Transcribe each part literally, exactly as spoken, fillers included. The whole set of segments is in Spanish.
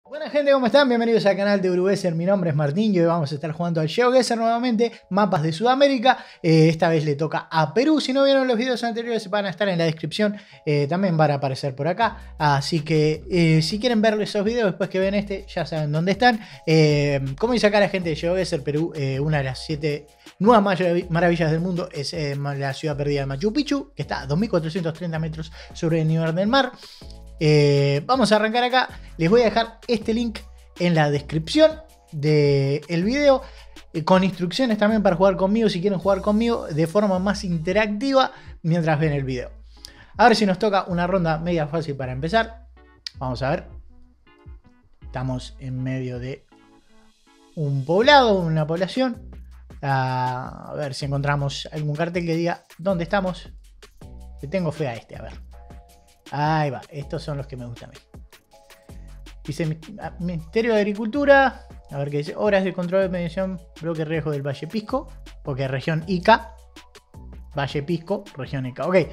Buena gente, ¿cómo están? Bienvenidos al canal de Urugueser. Mi nombre es Martín y hoy vamos a estar jugando al GeoGuessr nuevamente, mapas de Sudamérica. Eh, esta vez le toca a Perú. Si no vieron los videos anteriores van a estar en la descripción, eh, también van a aparecer por acá. Así que eh, si quieren ver esos videos después que ven este, ya saben dónde están. Eh, ¿Cómo dice acá la gente de GeoGuessr? Perú, eh, una de las siete nuevas maravillas del mundo es eh, la ciudad perdida de Machu Picchu, que está a dos mil cuatrocientos treinta metros sobre el nivel del mar. Eh, vamos a arrancar acá. Les voy a dejar este link en la descripción del video, eh, con instrucciones también para jugar conmigo si quieren jugar conmigo de forma más interactiva mientras ven el video. A ver si nos toca una ronda media fácil para empezar. Vamos a ver. Estamos en medio de un poblado, una población. A ver si encontramos algún cartel que diga dónde estamos. Le tengo fe a este, a ver. Ahí va, estos son los que me gustan a mí. Dice Ministerio de Agricultura. A ver qué dice. Horas de control de medición. Bloque riesgo del Valle Pisco. Porque región Ica. Valle Pisco, región Ica. Ok.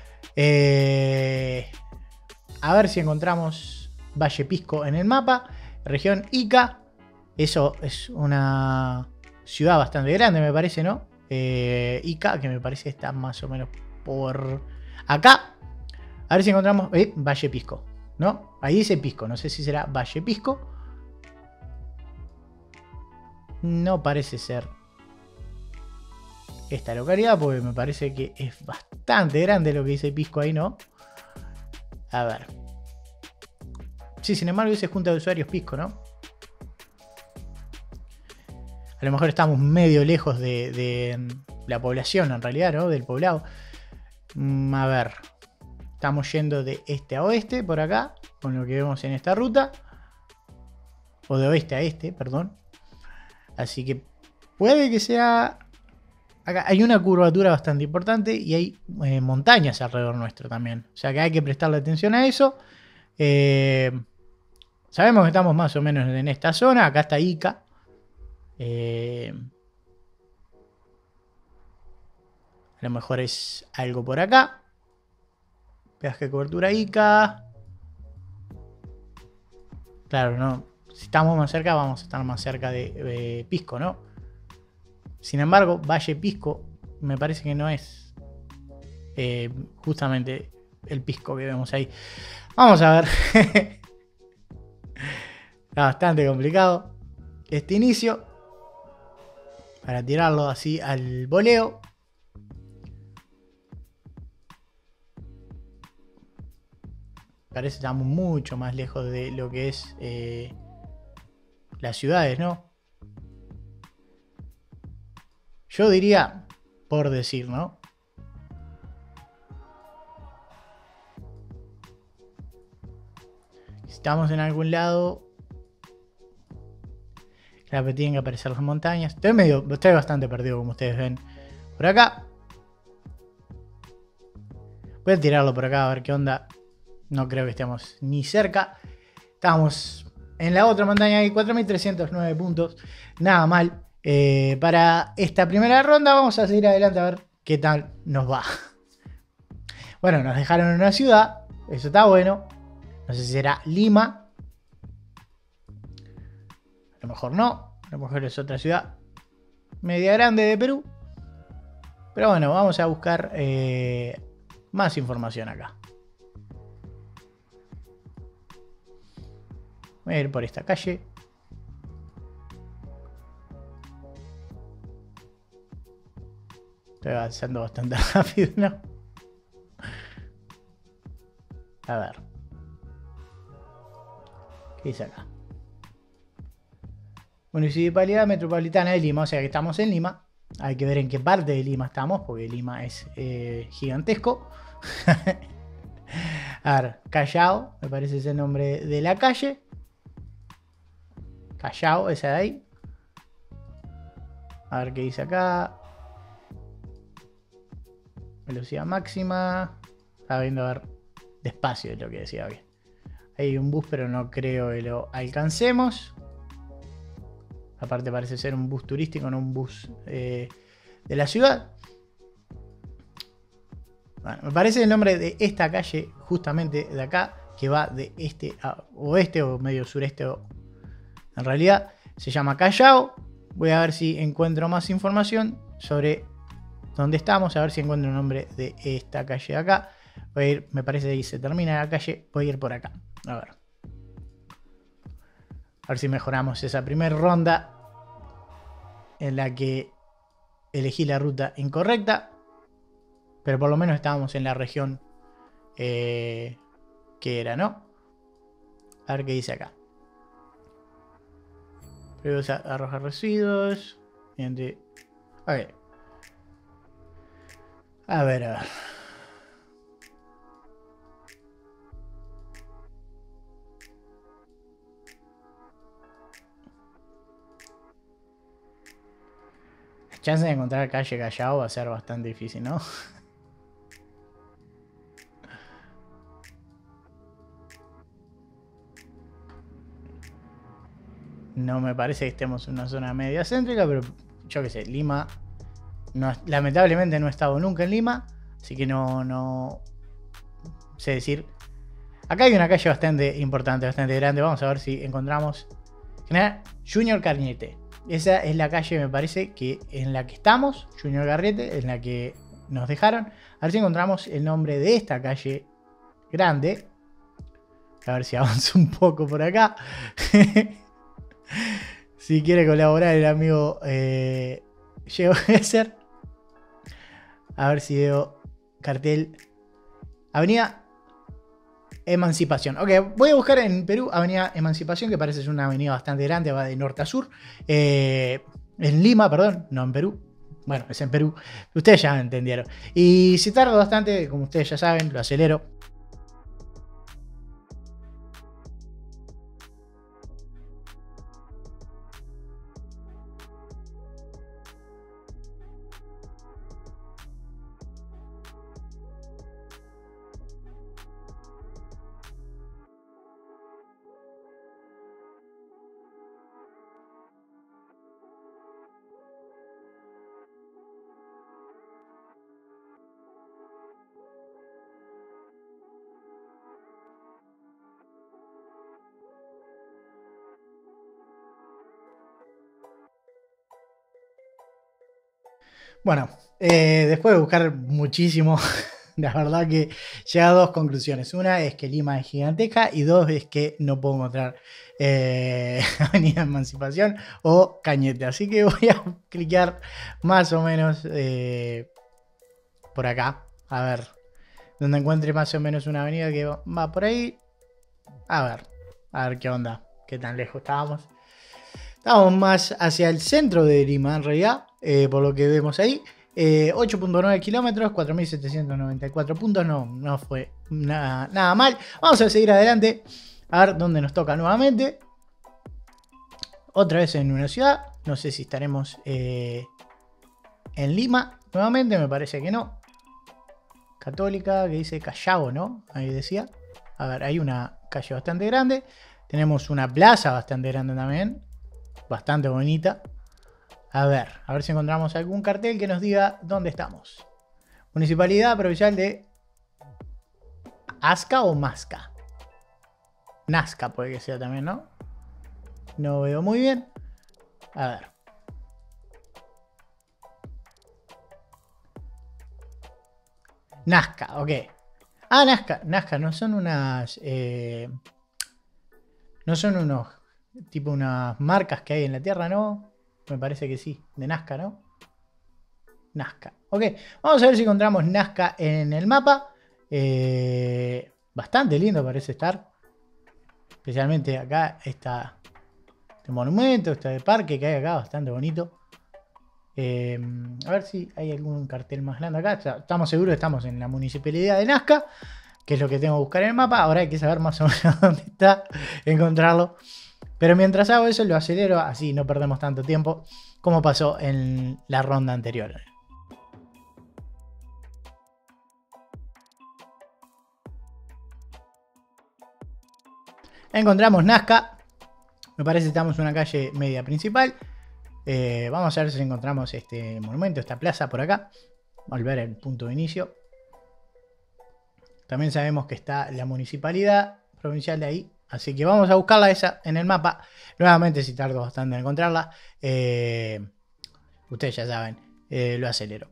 Eh, a ver si encontramos Valle Pisco en el mapa. Región Ica. Eso es una ciudad bastante grande, me parece, ¿no? Eh, Ica, que me parece que está más o menos por acá. A ver si encontramos eh, Valle Pisco, ¿no? Ahí dice Pisco, no sé si será Valle Pisco. No parece ser esta localidad, porque me parece que es bastante grande lo que dice Pisco ahí, ¿no? A ver. Sí, sin embargo dice Junta de Usuarios Pisco, ¿no? A lo mejor estamos medio lejos de, de la población, en realidad, ¿no? Del poblado. Mm, a ver. Estamos yendo de este a oeste, por acá, con lo que vemos en esta ruta. O de oeste a este, perdón. Así que puede que sea... Acá hay una curvatura bastante importante y hay eh, montañas alrededor nuestro también. O sea que hay que prestarle atención a eso. Eh, sabemos que estamos más o menos en esta zona. Acá está Ica. Eh, a lo mejor es algo por acá. Peaje de cobertura Ica. Claro, no. Si estamos más cerca, vamos a estar más cerca de, de Pisco, ¿no? Sin embargo, Valle Pisco me parece que no es eh, justamente el Pisco que vemos ahí. Vamos a ver. Está bastante complicado este inicio. Para tirarlo así al voleo. Parece que estamos mucho más lejos de lo que es eh, las ciudades, ¿no? Yo diría, por decir, ¿no? Si estamos en algún lado, claro que tienen que aparecer las montañas. Estoy medio, estoy bastante perdido, como ustedes ven. Por acá. Voy a tirarlo por acá a ver qué onda. No creo que estemos ni cerca. Estamos en la otra montaña, hay cuatro mil trescientos nueve puntos. Nada mal. Eh, para esta primera ronda vamos a seguir adelante a ver qué tal nos va. Bueno, nos dejaron en una ciudad. Eso está bueno. No sé si será Lima. A lo mejor no. A lo mejor es otra ciudad media grande de Perú. Pero bueno, vamos a buscar eh, más información acá. Voy a ir por esta calle. Estoy avanzando bastante rápido, ¿no? A ver. ¿Qué dice acá? Municipalidad Metropolitana de Lima. O sea que estamos en Lima. Hay que ver en qué parte de Lima estamos, porque Lima es eh, gigantesco. A ver, Callao. Me parece ese el nombre de la calle. Callao, esa de ahí. A ver qué dice acá. Velocidad máxima. Estaba viendo a ver despacio, es lo que decía bien. Hay un bus, pero no creo que lo alcancemos. Aparte parece ser un bus turístico, no un bus eh, de la ciudad. Bueno, me parece el nombre de esta calle, justamente de acá, que va de este a oeste o medio sureste. O... En realidad se llama Callao. Voy a ver si encuentro más información sobre dónde estamos. A ver si encuentro el nombre de esta calle de acá. Voy a ir, me parece que ahí se termina la calle. Voy a ir por acá. A ver. A ver si mejoramos esa primera ronda en la que elegí la ruta incorrecta. Pero por lo menos estábamos en la región eh, que era, ¿no? A ver qué dice acá. Luego arrojar residuos. Mediante... Ok. A ver, a ver. La chance de encontrar calle Callao va a ser bastante difícil, ¿no? No me parece que estemos en una zona media céntrica, pero yo qué sé, Lima, no, lamentablemente no he estado nunca en Lima, así que no, no sé decir. Acá hay una calle bastante importante, bastante grande, vamos a ver si encontramos General Junior Garriete. Esa es la calle, me parece, que en la que estamos, Junior Garriete, en la que nos dejaron. A ver si encontramos el nombre de esta calle grande. A ver si avanzo un poco por acá. Si quiere colaborar el amigo eh, GeoGuessr. A ver si veo cartel. Avenida Emancipación. Ok, voy a buscar en Perú Avenida Emancipación, que parece ser una avenida bastante grande, va de norte a sur. Eh, en Lima, perdón, no en Perú. Bueno, es en Perú. Ustedes ya entendieron. Y si tardo bastante, como ustedes ya saben, lo acelero. Bueno, eh, después de buscar muchísimo, la verdad que llega a dos conclusiones. Una es que Lima es gigantesca y dos es que no puedo encontrar eh, Avenida Emancipación o Cañete. Así que voy a cliquear más o menos eh, por acá. A ver, donde encuentre más o menos una avenida que va por ahí. A ver, a ver qué onda, qué tan lejos estábamos. Estamos más hacia el centro de Lima, en realidad, eh, por lo que vemos ahí. Eh, ocho punto nueve kilómetros, cuatro mil setecientos noventa y cuatro puntos. No, no fue nada, nada mal. Vamos a seguir adelante. A ver dónde nos toca nuevamente. Otra vez en una ciudad. No sé si estaremos eh, en Lima nuevamente. Me parece que no. Católica, que dice Callao, ¿no? Ahí decía. A ver, hay una calle bastante grande. Tenemos una plaza bastante grande también. Bastante bonita. A ver, a ver si encontramos algún cartel que nos diga dónde estamos. Municipalidad Provincial de Asca o Masca. Nazca puede que sea también, ¿no? No veo muy bien. A ver. Nazca, ok. Ah, Nazca. Nazca, no son unas... Eh, no son unos... Tipo unas marcas que hay en la tierra, ¿no? Me parece que sí. De Nazca, ¿no? Nazca. Ok. Vamos a ver si encontramos Nazca en el mapa. Eh, bastante lindo parece estar. Especialmente acá está este monumento, este parque que hay acá. Bastante bonito. Eh, a ver si hay algún cartel más grande acá. Estamos seguros que estamos en la municipalidad de Nazca, que es lo que tengo que buscar en el mapa. Ahora hay que saber más o menos dónde está, encontrarlo. Pero mientras hago eso lo acelero, así no perdemos tanto tiempo como pasó en la ronda anterior. Encontramos Nazca. Me parece que estamos en una calle media principal. Eh, vamos a ver si encontramos este monumento, esta plaza por acá. Volver al punto de inicio. También sabemos que está la municipalidad provincial de ahí. Así que vamos a buscarla esa en el mapa. Nuevamente, si tardo bastante en encontrarla, eh, ustedes ya saben, eh, lo acelero.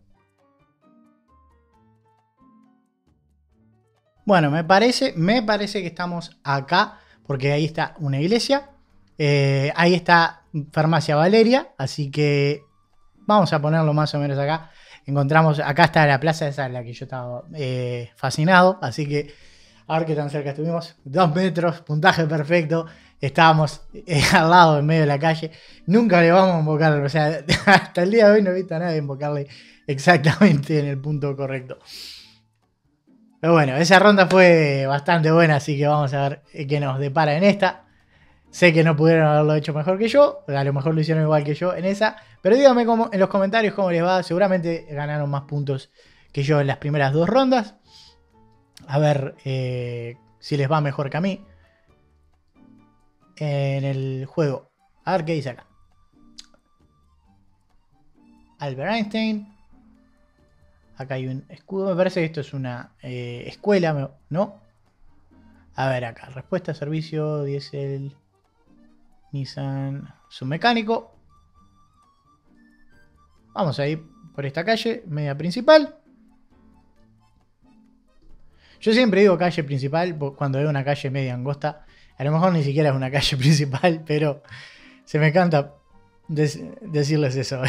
Bueno, me parece, me parece que estamos acá, porque ahí está una iglesia. Eh, ahí está Farmacia Valeria, así que vamos a ponerlo más o menos acá. Encontramos, acá está la plaza esa en la que yo estaba eh, fascinado, así que a ver qué tan cerca estuvimos. Dos metros, puntaje perfecto. Estábamos eh, al lado, en medio de la calle. Nunca le vamos a invocar, o sea, hasta el día de hoy no he visto a nadie invocarle exactamente en el punto correcto. Pero bueno, esa ronda fue bastante buena, así que vamos a ver qué nos depara en esta. Sé que no pudieron haberlo hecho mejor que yo, a lo mejor lo hicieron igual que yo en esa, pero díganme cómo, en los comentarios cómo les va. Seguramente ganaron más puntos que yo en las primeras dos rondas. A ver eh, si les va mejor que a mí en el juego. A ver qué dice acá. Albert Einstein. Acá hay un escudo. Me parece que esto es una eh, escuela, ¿no? A ver acá. Respuesta, servicio, diésel, Nissan, submecánico. Vamos a ir por esta calle, media principal. Yo siempre digo calle principal cuando veo una calle media angosta. A lo mejor ni siquiera es una calle principal, pero se me encanta decirles eso.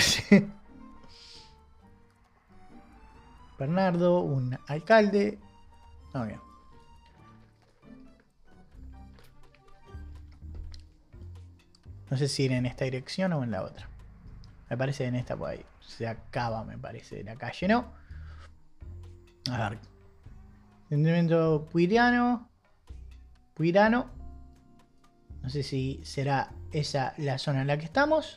Bernardo, un alcalde. No, bien. No sé si ir en esta dirección o en la otra. Me parece en esta por ahí. Se acaba, me parece, la calle, ¿no? A ver. Sentimiento puiriano. Puirano. No sé si será esa la zona en la que estamos.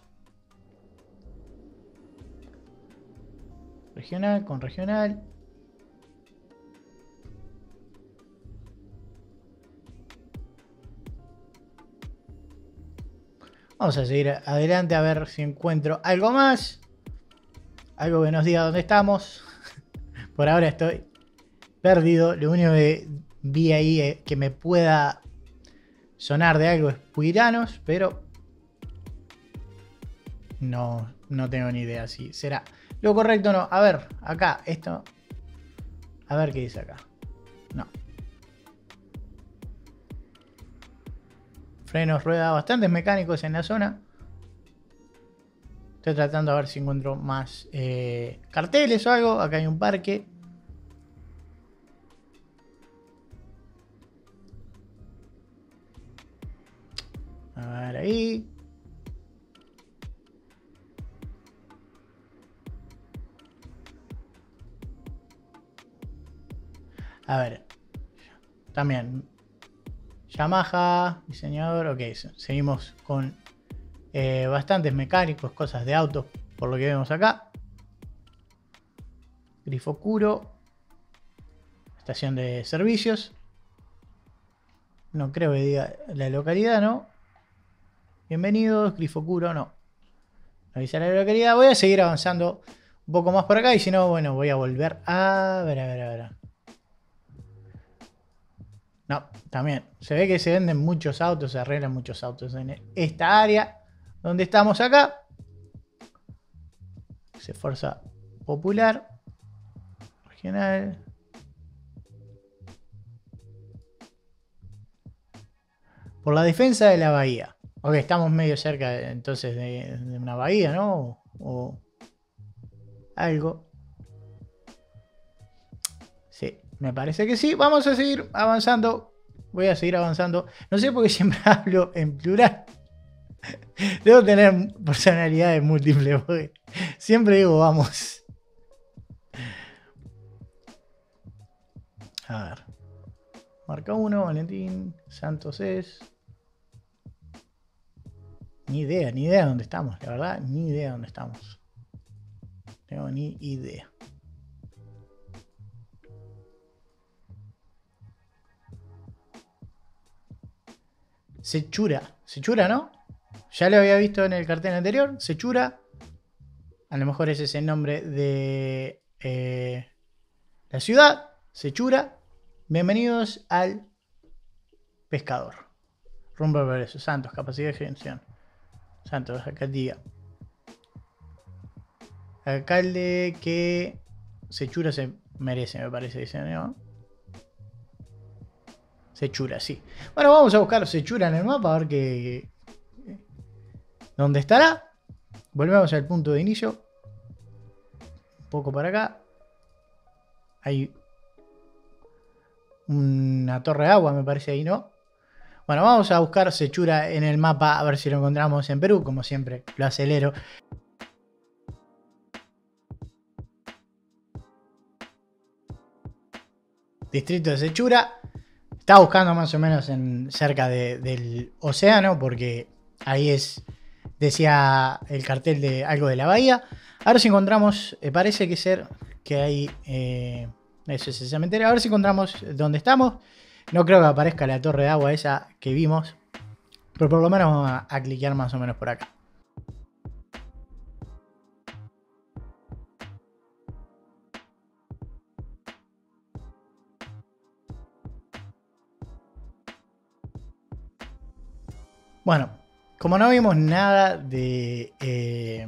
Regional con regional. Vamos a seguir adelante a ver si encuentro algo más. Algo que nos diga dónde estamos. Por ahora estoy perdido. Lo único que vi ahí que me pueda sonar de algo es Puiranos, pero no, no tengo ni idea si será lo correcto o no. A ver, acá, esto. A ver qué dice acá. No. Frenos, ruedas, bastantes mecánicos en la zona. Estoy tratando a ver si encuentro más eh, carteles o algo. Acá hay un parque. A ver ahí. A ver. También. Yamaha, diseñador. Ok, seguimos con eh, bastantes mecánicos, cosas de autos, por lo que vemos acá. Grifocuro. Estación de servicios. No creo que diga la localidad, ¿no? Bienvenidos, Grifocuro, no. No dice la localidad. Voy a seguir avanzando un poco más por acá y si no, bueno, voy a volver a ver, a ver, a ver. No, también. Se ve que se venden muchos autos, se arreglan muchos autos en esta área donde estamos acá. Se Fuerza Popular. Regional. Por la defensa de la bahía. Ok, estamos medio cerca entonces de, de una bahía, ¿no? O, o algo. Sí, me parece que sí. Vamos a seguir avanzando. Voy a seguir avanzando. No sé por qué siempre hablo en plural. Debo tener personalidades múltiples. Porque siempre digo vamos. A ver. Marca uno, Valentín. Santos es. Ni idea, ni idea de dónde estamos. La verdad, ni idea de dónde estamos. No tengo ni idea. Sechura. Sechura, ¿no? Ya lo había visto en el cartel anterior. Sechura. A lo mejor ese es el nombre de eh, la ciudad. Sechura. Bienvenidos al pescador. Rumbo de progreso. Santos, capacidad de gestión. Santos, alcaldía. Alcalde que Sechura se merece, me parece, dice, ¿no? Sechura, sí. Bueno, vamos a buscar Sechura en el mapa a ver qué... ¿Dónde estará? Volvemos al punto de inicio. Un poco para acá. Hay una torre de agua, me parece ahí, ¿no? Bueno, vamos a buscar Sechura en el mapa a ver si lo encontramos en Perú. Como siempre, lo acelero. Distrito de Sechura. Estaba buscando más o menos en, cerca de, del océano, porque ahí es, decía el cartel de algo de la bahía. A ver si encontramos, eh, parece que ser que hay, eh, eso es el cementerio. A ver si encontramos dónde estamos. No creo que aparezca la torre de agua esa que vimos, pero por lo menos vamos a, a cliquear más o menos por acá. Bueno, como no vimos nada de, eh,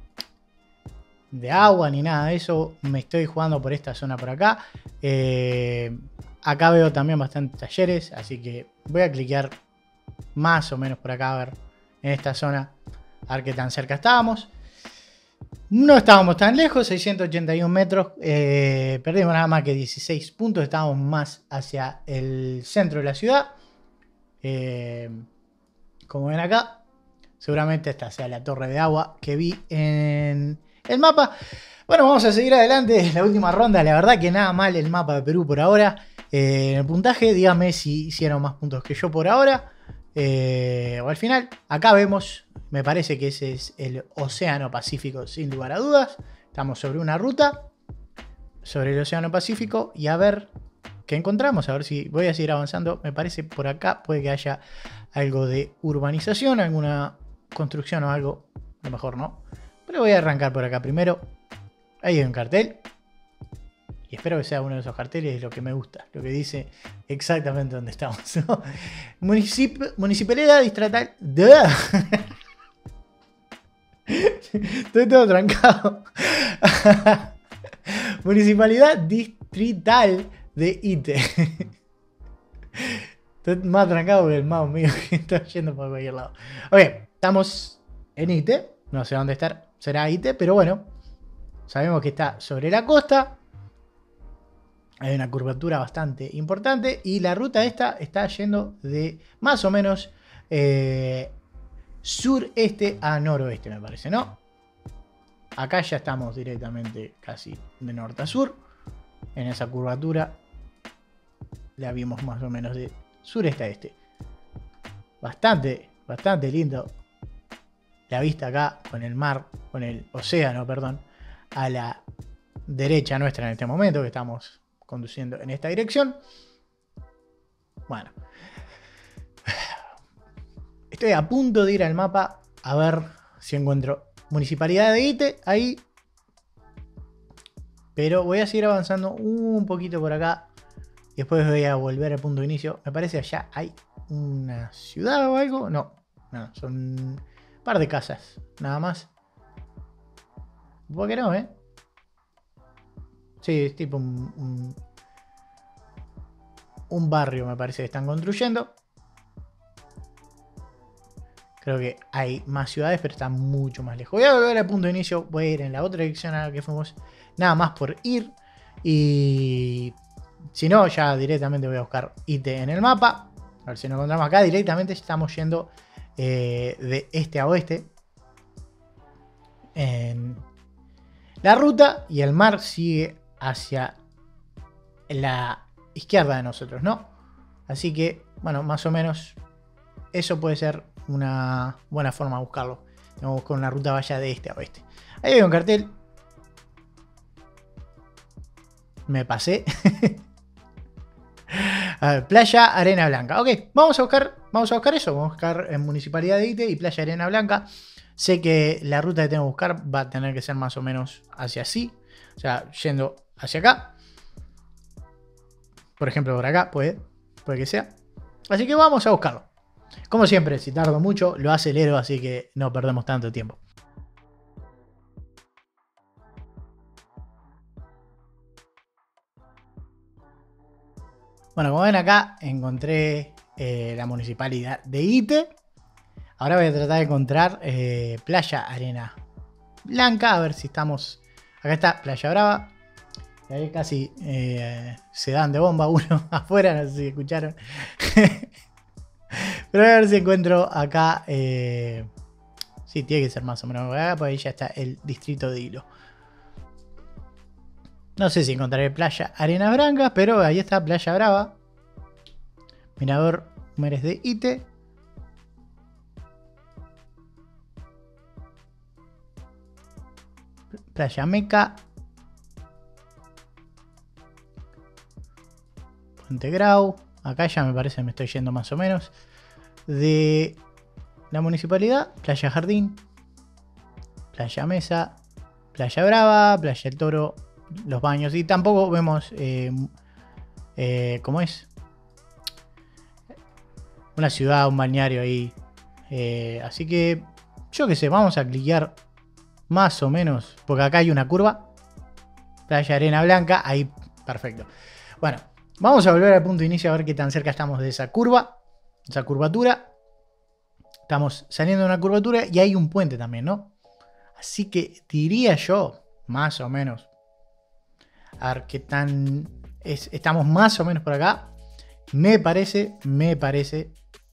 de agua ni nada de eso, me estoy jugando por esta zona por acá. Eh, acá veo también bastantes talleres, así que voy a cliquear más o menos por acá, a ver, en esta zona, a ver qué tan cerca estábamos. No estábamos tan lejos, seiscientos ochenta y uno metros, eh, perdimos nada más que dieciséis puntos, estábamos más hacia el centro de la ciudad. Eh... Como ven acá, seguramente esta sea la torre de agua que vi en el mapa. Bueno, vamos a seguir adelante. La última ronda, la verdad que nada mal el mapa de Perú por ahora. Eh, en el puntaje, díganme si hicieron más puntos que yo por ahora. Eh, o al final, acá vemos, me parece que ese es el Océano Pacífico sin lugar a dudas. Estamos sobre una ruta, sobre el Océano Pacífico y a ver qué encontramos. A ver si voy a seguir avanzando. Me parece por acá puede que haya algo de urbanización, alguna construcción o algo. A lo mejor no. Pero voy a arrancar por acá primero. Ahí hay un cartel. Y espero que sea uno de esos carteles de lo que me gusta. Lo que dice exactamente dónde estamos, ¿no? Municip Municipalidad Distrital. Estoy todo trancado. Municipalidad Distrital de Ite. Estoy más trancado que el mouse mío que está yendo por cualquier lado. Ok, estamos en Ite. No sé dónde estar. Será Ite, pero bueno. Sabemos que está sobre la costa. Hay una curvatura bastante importante. Y la ruta esta está yendo de más o menos eh, sureste a noroeste, me parece, ¿no? Acá ya estamos directamente casi de norte a sur. En esa curvatura la vimos más o menos de sureste a este. Bastante, bastante lindo la vista acá con el mar, con el océano, perdón, a la derecha nuestra en este momento que estamos conduciendo en esta dirección. Bueno, estoy a punto de ir al mapa a ver si encuentro Municipalidad de Ite ahí, pero voy a seguir avanzando un poquito por acá y después voy a volver al punto de inicio. Me parece allá hay una ciudad o algo. No, no, son un par de casas nada más. ¿Por qué no, eh? Sí, es tipo un, un, un barrio, me parece que están construyendo. Creo que hay más ciudades, pero están mucho más lejos. Voy a volver al punto de inicio. Voy a ir en la otra dirección a la que fuimos. Nada más por ir. Y si no, ya directamente voy a buscar Ite en el mapa. A ver si nos encontramos acá. Directamente estamos yendo eh, de este a oeste. En la ruta. Y el mar sigue hacia la izquierda de nosotros, ¿no? Así que, bueno, más o menos eso puede ser una buena forma de buscarlo. Tengo que buscar una ruta vaya de este a oeste. Ahí hay un cartel. Me pasé. A ver, Playa Arena Blanca. Ok, vamos a buscar, vamos a buscar eso. Vamos a buscar en Municipalidad de Ite y Playa Arena Blanca. Sé que la ruta que tengo que buscar va a tener que ser más o menos hacia así. O sea, yendo hacia acá. Por ejemplo, por acá puede, puede que sea. Así que vamos a buscarlo. Como siempre, si tardo mucho, lo acelero, así que no perdemos tanto tiempo. Bueno, como ven acá, encontré eh, la municipalidad de Ite. Ahora voy a tratar de encontrar eh, Playa Arena Blanca, a ver si estamos... Acá está Playa Brava. Y ahí casi eh, se dan de bomba uno afuera, no sé si escucharon. Pero voy a ver si encuentro acá... Eh... Sí, tiene que ser más o menos acá, porque ahí ya está el distrito de Hilo. No sé si encontraré Playa Arena Blanca, pero ahí está Playa Brava. Mirador Mujeres de Ite. Playa Meca. Puente Grau. Acá ya me parece que me estoy yendo más o menos. De la municipalidad, Playa Jardín. Playa Mesa. Playa Brava. Playa El Toro. Los baños. Y tampoco vemos eh, eh, ¿cómo es? Una ciudad, un balneario ahí. Eh, así que yo qué sé, vamos a cliquear más o menos, porque acá hay una curva. Playa Arena Blanca, ahí, perfecto. Bueno, vamos a volver al punto de inicio a ver qué tan cerca estamos de esa curva, esa curvatura. Estamos saliendo de una curvatura y hay un puente también, ¿no? Así que diría yo, más o menos, a ver qué tan... Es, estamos más o menos por acá. Me parece, me parece...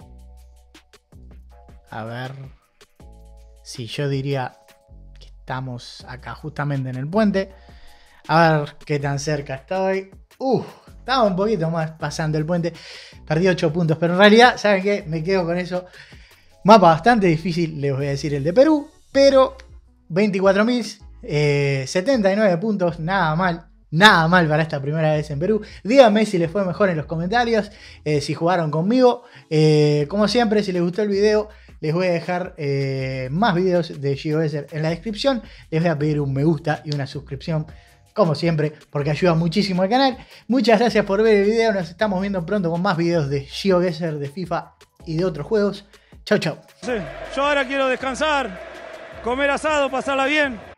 A ver... Si yo diría que estamos acá justamente en el puente. A ver qué tan cerca estoy. Uf, estaba un poquito más pasando el puente. Perdí ocho puntos, pero en realidad, ¿saben qué? Me quedo con eso. Mapa bastante difícil, les voy a decir el de Perú. Pero veinticuatro mil setenta y nueve puntos, nada mal. Nada mal para esta primera vez en Perú. Díganme si les fue mejor en los comentarios, eh, si jugaron conmigo. Eh, como siempre, si les gustó el video, les voy a dejar eh, más videos de GeoGuessr en la descripción. Les voy a pedir un me gusta y una suscripción, como siempre, porque ayuda muchísimo al canal. Muchas gracias por ver el video. Nos estamos viendo pronto con más videos de GeoGuessr, de FIFA y de otros juegos. Chau, chau. Yo ahora quiero descansar, comer asado, pasarla bien.